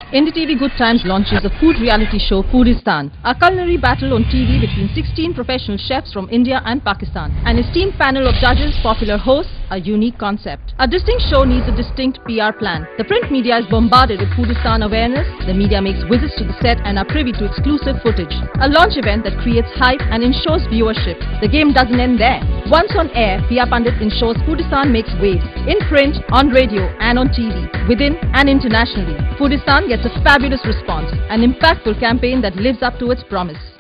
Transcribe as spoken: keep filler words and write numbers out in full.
N D T V Good Times launches a food reality show, Foodistan, a culinary battle on T V between sixteen professional chefs from India and Pakistan. An esteemed panel of judges, popular hosts, a unique concept. A distinct show needs a distinct P R plan. The print media is bombarded with Foodistan awareness. The media makes visits to the set and are privy to exclusive footage. A launch event that creates hype and ensures viewership. The game doesn't end there. Once on air, P R Pandit ensures Foodistan makes waves in print, on radio and on T V, within and internationally. Foodistan gets a fabulous response, an impactful campaign that lives up to its promise.